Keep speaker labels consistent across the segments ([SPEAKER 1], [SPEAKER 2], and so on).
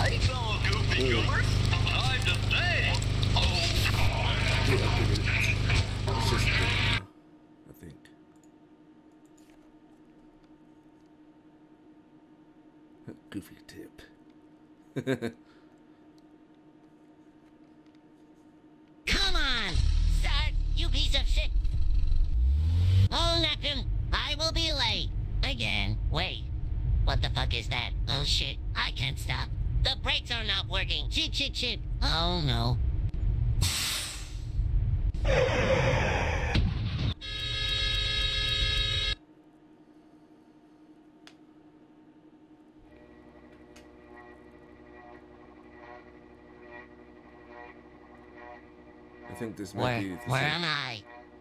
[SPEAKER 1] Hey, fellow goofy goobers. Time to play.
[SPEAKER 2] It's just I think. Goofy tip.
[SPEAKER 3] Come on! Start, you piece of shit! Oh, Neptune, I will be late. Again. Wait. What the fuck is that? Oh shit, I can't stop. The brakes are not working. Shit, shit, shit. Oh no.
[SPEAKER 2] I think this might be.
[SPEAKER 3] Where am I?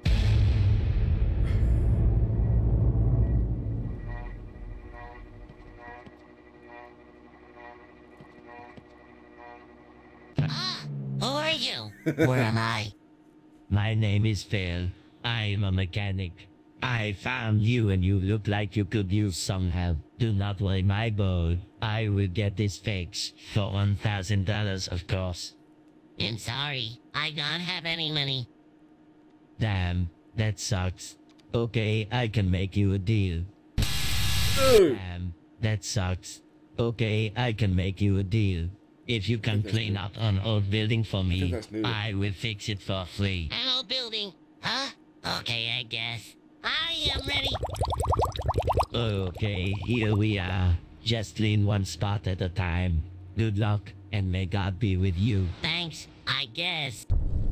[SPEAKER 3] Who are you? Where am I?
[SPEAKER 4] My name is Phil. I'm a mechanic. I found you and you look like you could use some help. Do not worry my boat. I will get this fixed for $1,000 of course.
[SPEAKER 3] I'm sorry. I don't have any money.
[SPEAKER 4] Damn, that sucks. Okay, I can make you a deal. Damn, that sucks. Okay, I can make you a deal. If you can clean up an old building for me, I will fix it for free.
[SPEAKER 3] An old building? Huh? Okay, I guess. I am ready.
[SPEAKER 4] Okay, here we are. Just clean one spot at a time. Good luck, and may God be with you.
[SPEAKER 3] Thanks, I guess.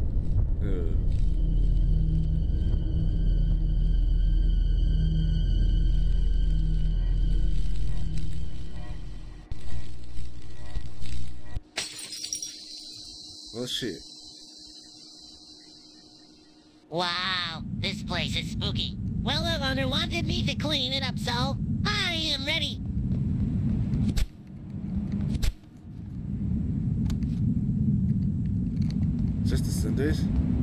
[SPEAKER 2] Oh shit.
[SPEAKER 3] Wow, this place is spooky. Well, the owner wanted me to clean it up, so I am ready.
[SPEAKER 2] Just the cinders?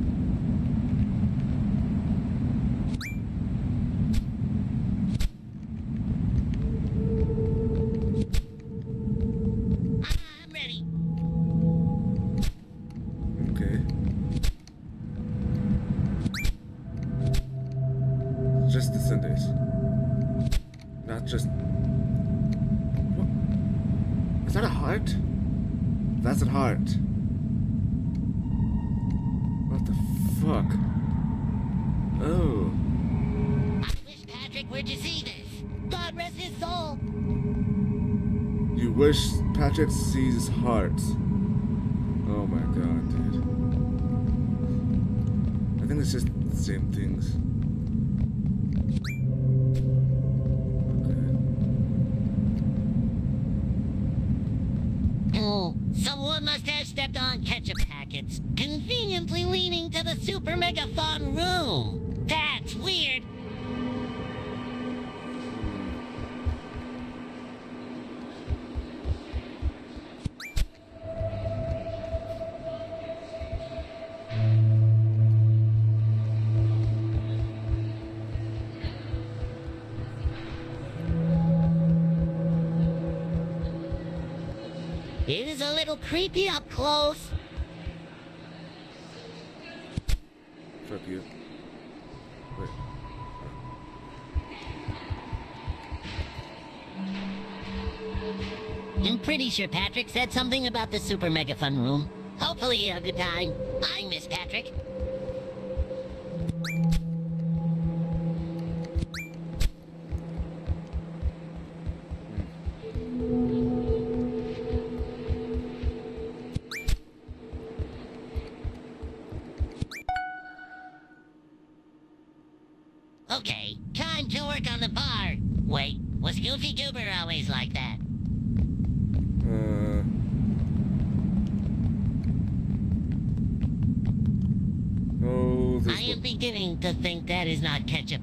[SPEAKER 3] I'm ready.
[SPEAKER 2] Okay. Just the cinders. Not just... What? Is that a heart? That's a heart. What the fuck? Oh.
[SPEAKER 3] I wish Patrick were to see this. God rest his soul.
[SPEAKER 2] You wish Patrick sees his heart. Oh my god, dude. I think it's just the same things.
[SPEAKER 3] Oh, someone must have stepped on ketchup packets, conveniently leading to the super mega fun room. That's weird. It is a little creepy up close.
[SPEAKER 2] Fuck you. Wait.
[SPEAKER 3] I'm pretty sure Patrick said something about the super mega fun room. Hopefully you have a good time. I miss Patrick. Okay, time to work on the bar. Wait, was Goofy Goober always like that?
[SPEAKER 2] Oh, this
[SPEAKER 3] I am beginning to think that is not ketchup.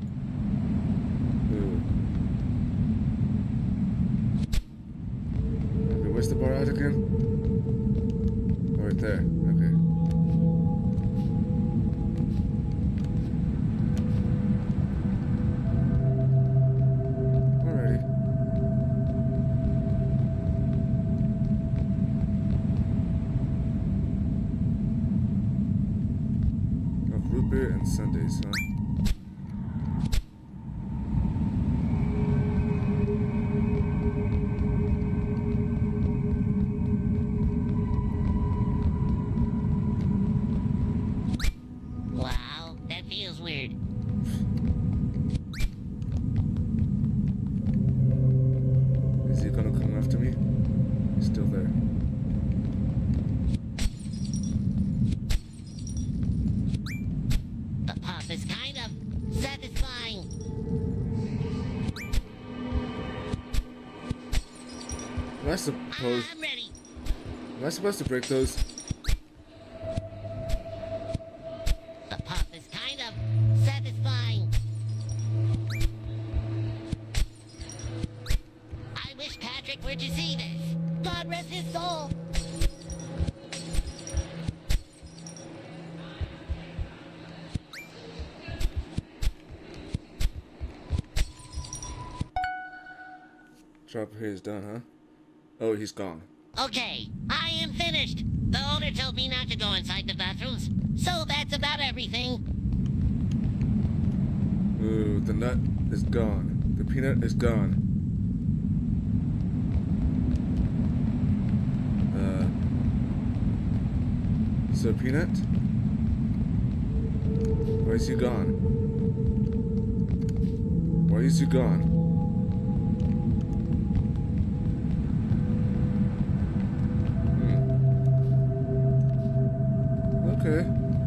[SPEAKER 2] Okay, where's the bar at again? Oh, right there. Okay. Alrighty. Saturday and Sundays, huh?
[SPEAKER 3] Wow, that feels weird.
[SPEAKER 2] Is he gonna come after me? He's still there.
[SPEAKER 3] The pop is kind of satisfying.
[SPEAKER 2] Am I supposed?
[SPEAKER 3] I'm ready.
[SPEAKER 2] Am I supposed to break those?
[SPEAKER 3] The pop is kind of satisfying. I wish Patrick were to see this. God rest his soul.
[SPEAKER 2] Drop here is done, huh? Oh, he's gone.
[SPEAKER 3] Okay, I am finished. The owner told me not to go inside the bathrooms, so that's about everything.
[SPEAKER 2] Ooh, the nut is gone. The peanut is gone. So peanut? Why is he gone? Why is he gone? Okay.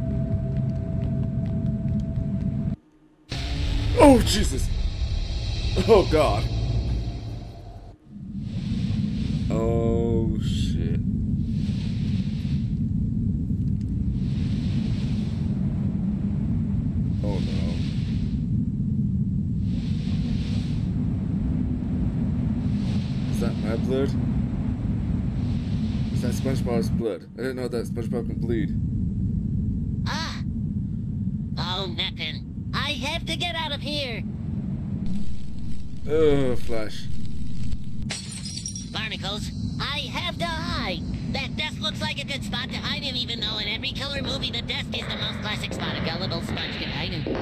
[SPEAKER 2] Oh, Jesus! Oh, God. Oh, shit. Oh, no. Is that my blood? Is that SpongeBob's blood? I didn't know that SpongeBob can bleed.
[SPEAKER 3] Ah! Oh, nothing. I have to get out of here.
[SPEAKER 2] Oh, Flash.
[SPEAKER 3] Barnacles, I have to hide. That desk looks like a good spot to hide him, even though in every killer movie, the desk is the most classic spot a gullible sponge can hide him.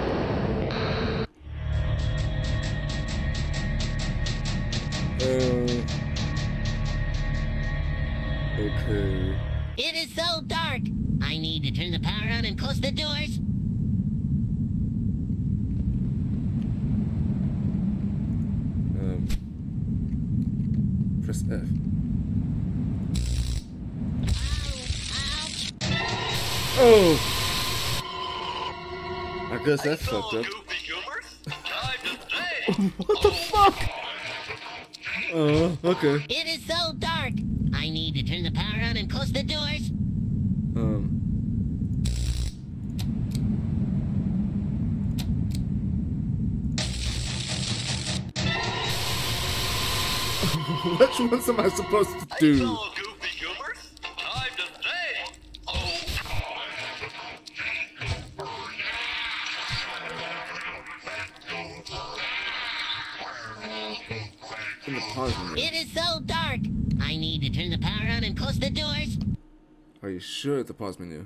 [SPEAKER 2] Okay.
[SPEAKER 3] It is so dark. I need to turn the power on and close the doors.
[SPEAKER 2] Press F.
[SPEAKER 3] Ouch!
[SPEAKER 2] Oh! I guess that's
[SPEAKER 1] So,
[SPEAKER 2] fucked up.
[SPEAKER 1] Goofy Goobers, time to say.
[SPEAKER 2] What the fuck? Okay.
[SPEAKER 3] It is so dark. I need to turn the power on and close the doors.
[SPEAKER 2] Which ones am I supposed to
[SPEAKER 1] So,
[SPEAKER 2] do?
[SPEAKER 1] Goofy Goobers, time to say. Oh.
[SPEAKER 2] In the pause menu.
[SPEAKER 3] It is so dark. I need to turn the power on and close the doors.
[SPEAKER 2] Are you sure at the pause menu?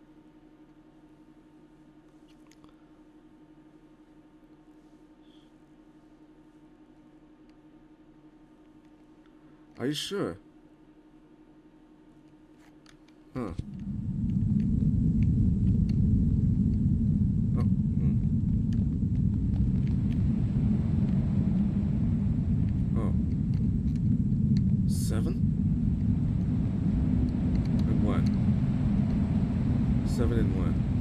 [SPEAKER 2] Are you sure? Huh. Oh. Oh. 7? And 1. 7 and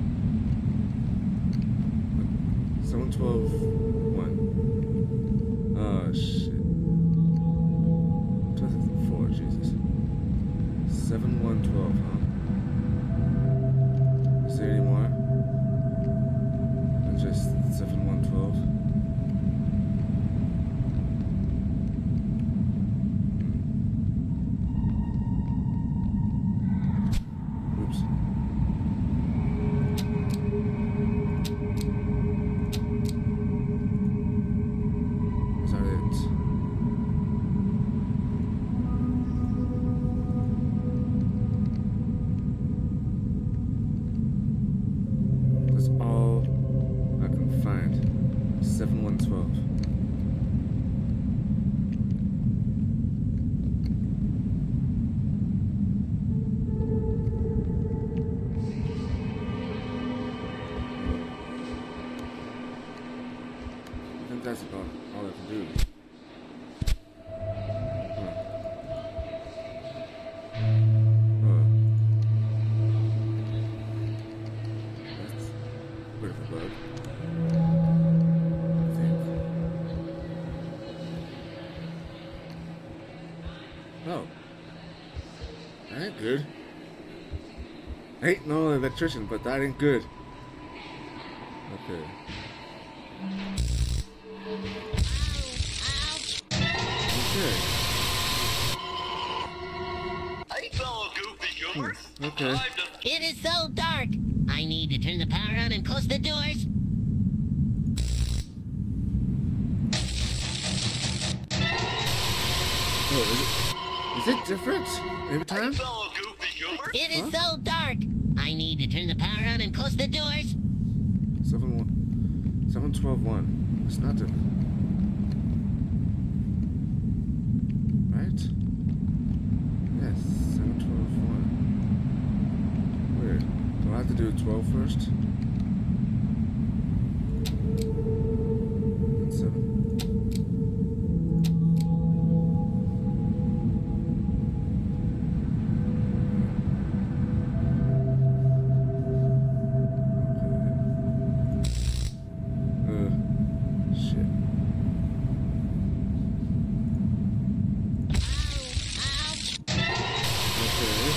[SPEAKER 2] 1. 7, 12, 1. Oh, shit. 4, Jesus. 7, 1, 12, huh? Is there any more? Or just 7, 1, 12? Oops. Is that it? that's about all I can do. That's a bit of a bug. I think. Oh. That ain't good. I ain't no electrician, but that ain't good. Okay. Okay.
[SPEAKER 1] Hey, fellow goofy goobers.
[SPEAKER 2] Okay.
[SPEAKER 1] Time to
[SPEAKER 3] It is so dark. I need to turn the power on and close the doors.
[SPEAKER 2] Oh, is it different every time?
[SPEAKER 1] fellow goofy goobers.
[SPEAKER 3] It is so dark. I need to turn the power on and close the doors.
[SPEAKER 2] 712.1. It's not different. Right? Yes, 712.1. Weird. Do I have to do 12 first? And 7. Shit. Okay.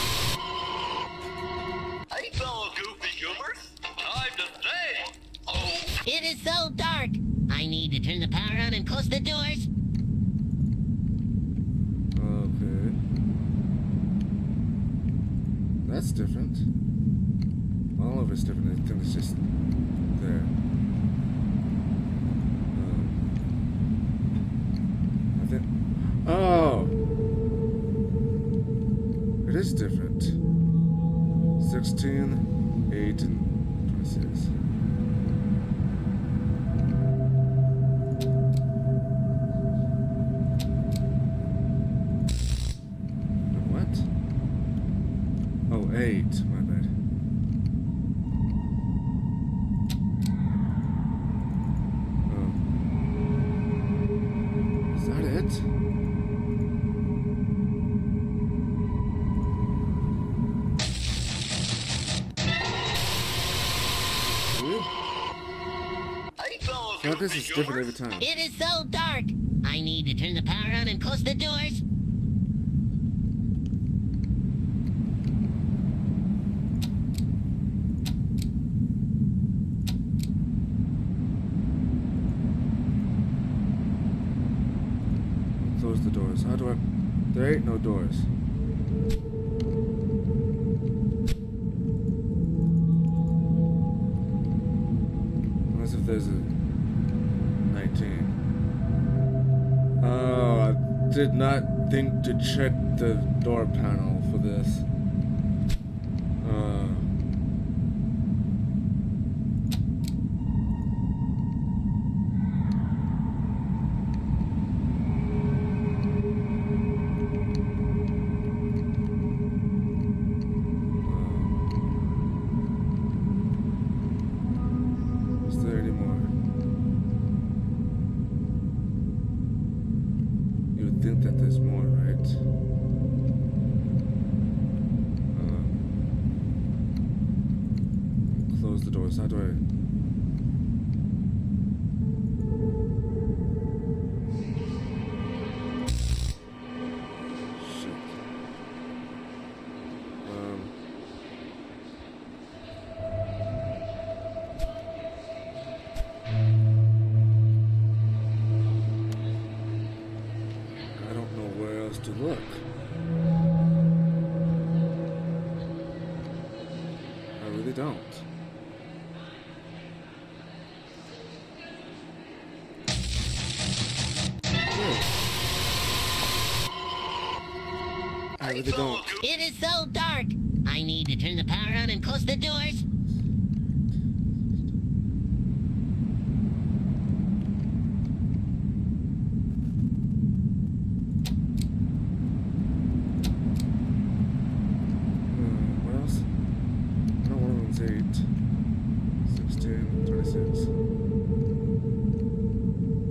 [SPEAKER 1] Hey, fellow goofy goobers. Time to stay. Oh,
[SPEAKER 3] It is so dark. I need to turn the power on and close the doors.
[SPEAKER 2] Okay. That's different. All of it's different. I think it's just there. I think. Oh! It is different. 16, 8, and 26. What? Oh, 8. My bad. Oh. Is that it? Really?
[SPEAKER 1] hey, fellow
[SPEAKER 2] I feel like this
[SPEAKER 1] goofy
[SPEAKER 2] is different every
[SPEAKER 1] goobers.
[SPEAKER 2] time.
[SPEAKER 3] It is so dark. I need to turn the power on and close the doors.
[SPEAKER 2] Close the doors. How do I... There ain't no doors. Unless if there's a 19. Oh, I did not think to check the door panel for this. Is there any more? You would think that there's more, right? Close the doors. How do I... Shit. I don't know where else to look. I really don't. Yeah. I really don't.
[SPEAKER 3] It is so dark. I need to turn the power on and close the doors.
[SPEAKER 2] What else? No, one of them's 8. 16, 26.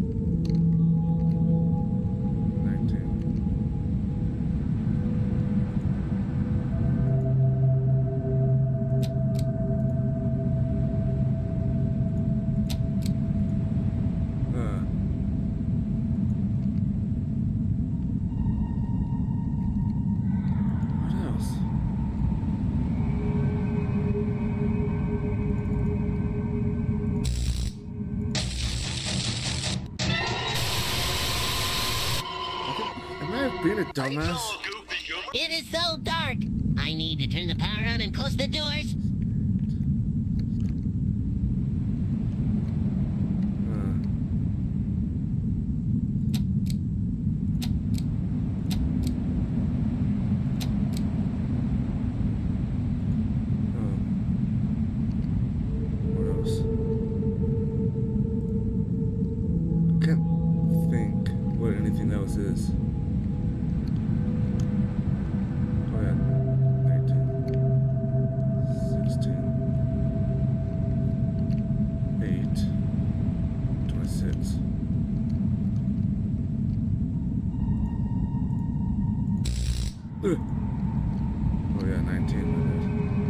[SPEAKER 2] being a
[SPEAKER 1] Hey,
[SPEAKER 2] dumbass?
[SPEAKER 1] fellow goofy Goobers.
[SPEAKER 3] It is so dark. I need to turn the power on and close the doors.
[SPEAKER 2] What else? I can't think what anything else is. Oh yeah, 19, 16, 8, 26. Ugh. Oh yeah, 19 minutes.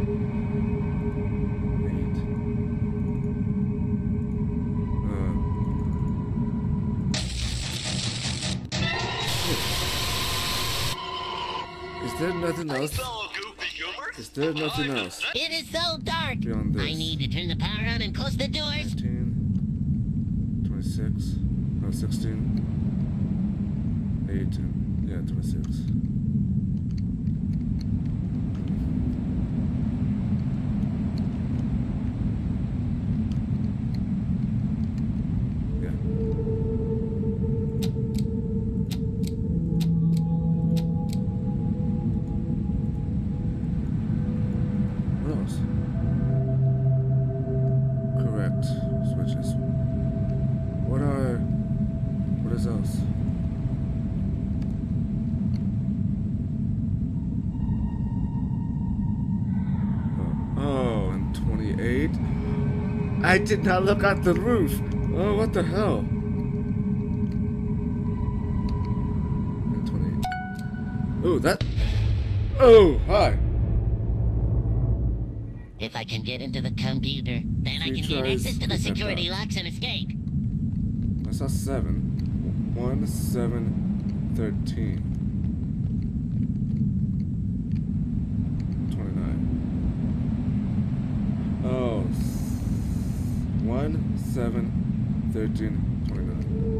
[SPEAKER 2] 8. Is there nothing
[SPEAKER 1] Hey,
[SPEAKER 2] else?
[SPEAKER 1] fellow goofy Goobers.
[SPEAKER 2] Is there nothing
[SPEAKER 1] I'm
[SPEAKER 2] else?
[SPEAKER 3] It is so dark.
[SPEAKER 2] Beyond this.
[SPEAKER 3] I need to turn the power on and close the doors.
[SPEAKER 2] 19, 26, no, 16, 18, yeah, 26. Yeah. What else? Correct. Switches. What is else? Oh, and 28? I did not look at the roof! Oh, what the hell? And 28. Oh, that... Oh, hi!
[SPEAKER 3] If I can get into the computer, then I
[SPEAKER 2] Three
[SPEAKER 3] can gain
[SPEAKER 2] tries,
[SPEAKER 3] access to the
[SPEAKER 2] three
[SPEAKER 3] security
[SPEAKER 2] times.
[SPEAKER 3] locks and escape.
[SPEAKER 2] I saw 7. 1, 7, 13. 29. Oh. 1, 7, 13, 29.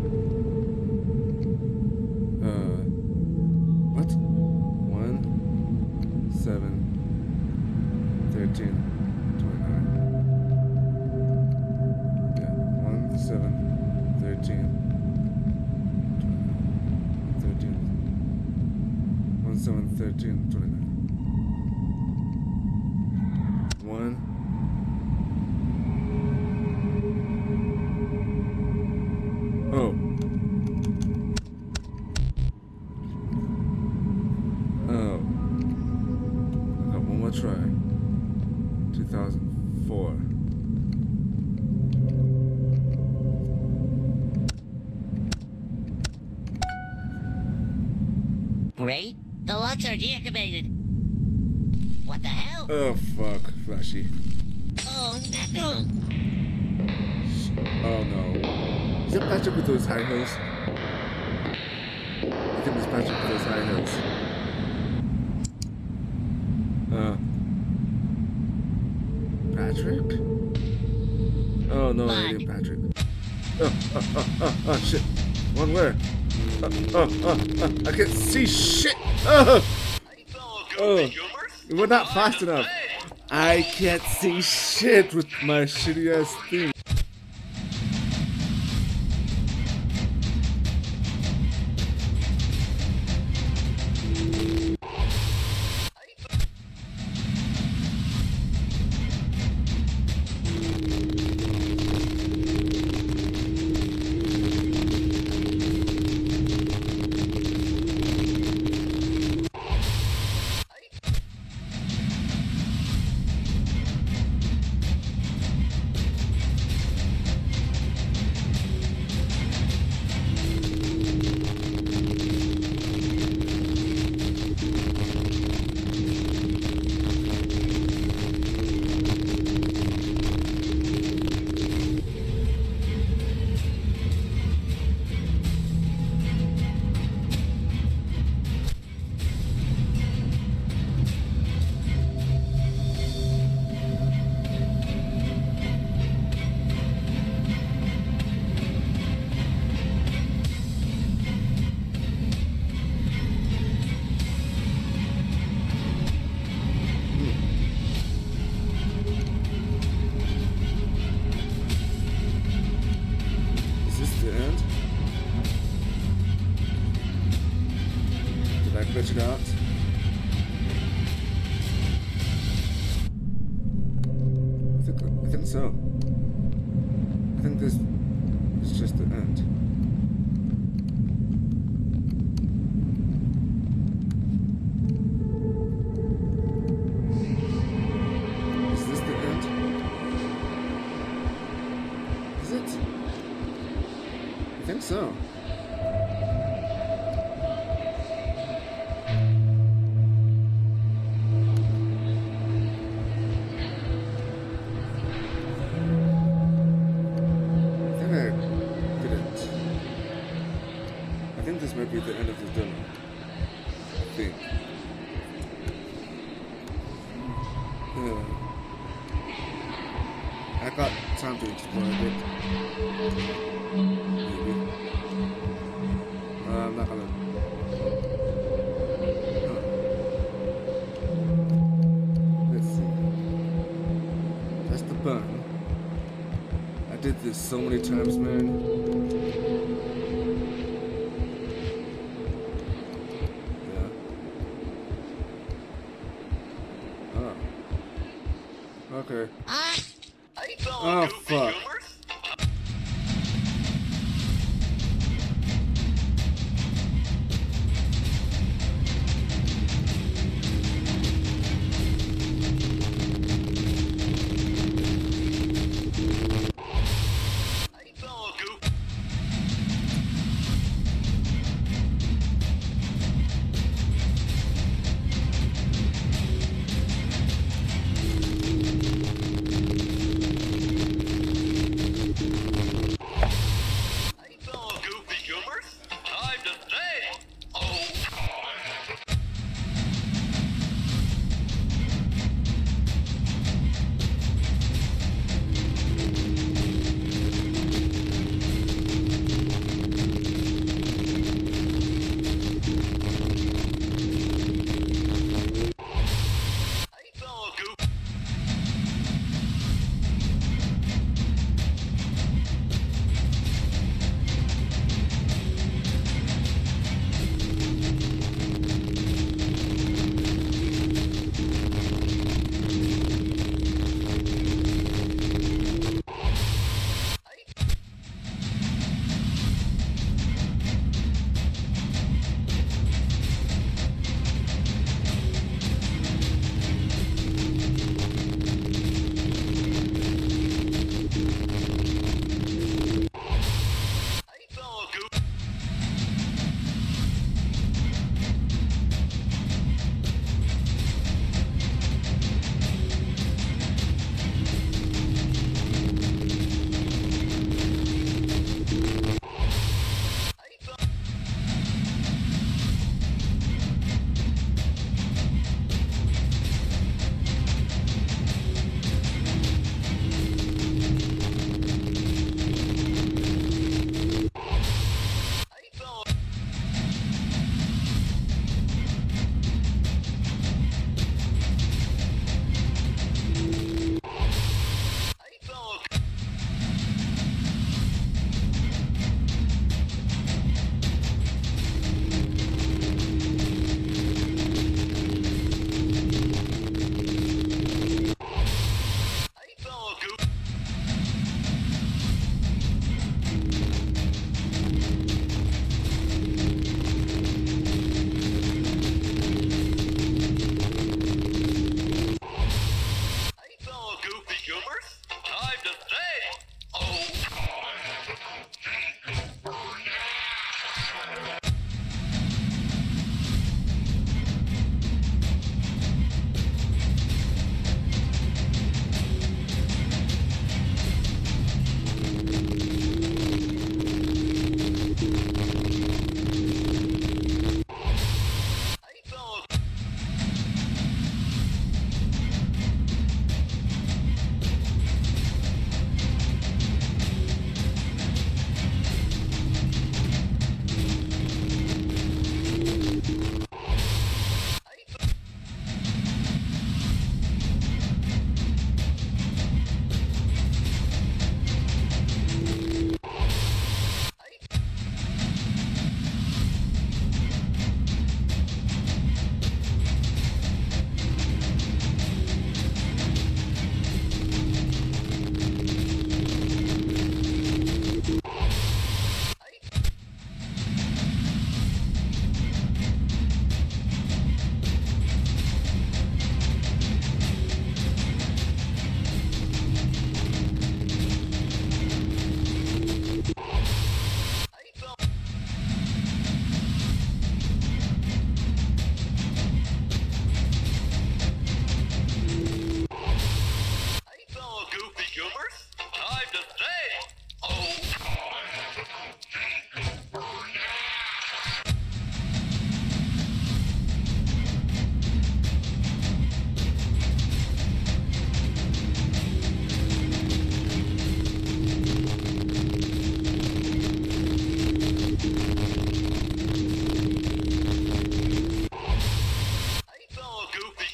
[SPEAKER 2] What? 1, 7, 13, 29. Yeah, 1, 7, 13, 13, 1, 7, 13, 29. 1. Oh. Oh. I got one more try. 2004.
[SPEAKER 3] Great. The locks are deactivated. What the hell?
[SPEAKER 2] Oh fuck, Flashy.
[SPEAKER 3] Oh, no.
[SPEAKER 2] Oh no. Is it Patrick with those high heels? I think it's Patrick with those high heels. Patrick? Oh no, it ain't Patrick. Oh shit. One where? I can't see shit!
[SPEAKER 1] Hey, fellow goofy Goobers.
[SPEAKER 2] We're not fast enough. I can't see shit with my shitty ass thing. it out. I think so. I think this is just the end. Is this the end? Is it? I think so. I think this might be the end of the demo. I think. I got time to explore a bit. Maybe. I'm not gonna. Let's see. That's the button. I did this so many times, man. Okay. Oh, fuck.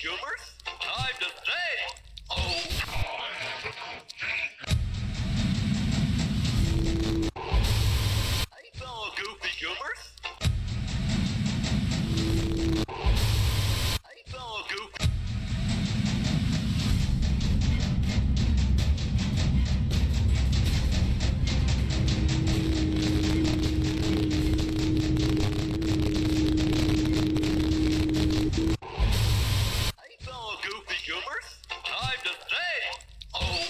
[SPEAKER 1] Goobers? Time to say, oh. Hey, fellow goofy Goobers? Hey, fellow goofy. Time to say, oh.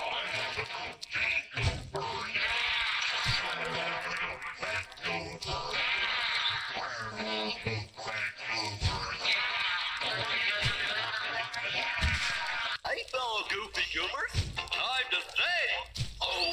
[SPEAKER 1] Hey, fellow goofy Goobers. Time to say, oh.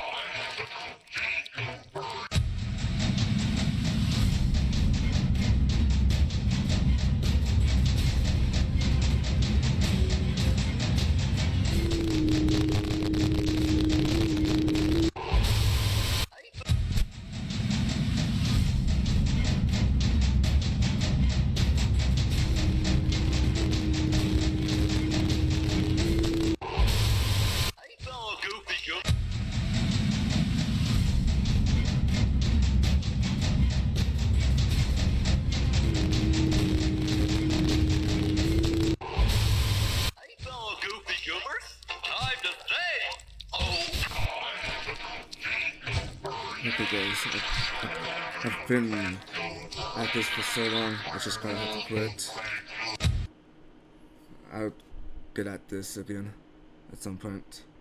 [SPEAKER 2] Okay guys, I've been at this for so long, I just gonna have to quit. I'll get at this again at some point.